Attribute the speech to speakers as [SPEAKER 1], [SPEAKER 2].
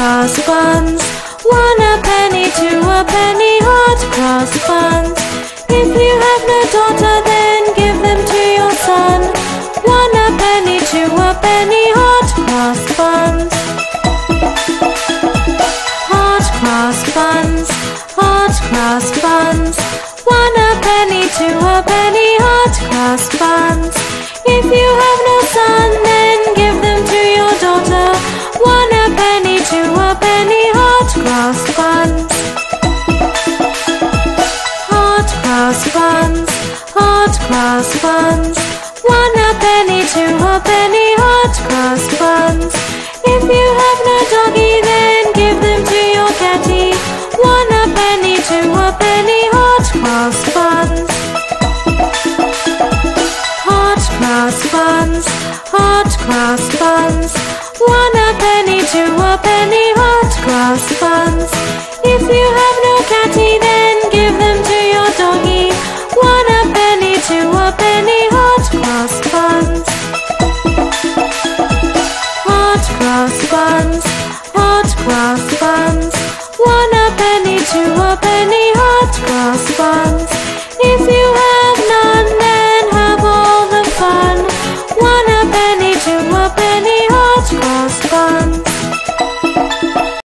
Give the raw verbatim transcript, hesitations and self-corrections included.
[SPEAKER 1] cross buns. One a penny, two a penny, hot cross buns. If you have no daughter, then give them to your son. One a penny, two a penny, hot cross buns. Hot cross buns, hot cross buns. One a penny, two a penny, hot cross buns. If you have no son, then give them to your daughter. One a penny, two a penny, hot cross buns. Hot cross buns, hot cross buns. One a penny, two a penny, hot cross buns. If you have no doggy, then give them to your catty. One a penny, two a penny, hot cross buns. Hot cross buns, hot cross buns. One a penny, two a penny, hot cross buns. If you have no catty, then give them to your doggy. One a penny, two a penny,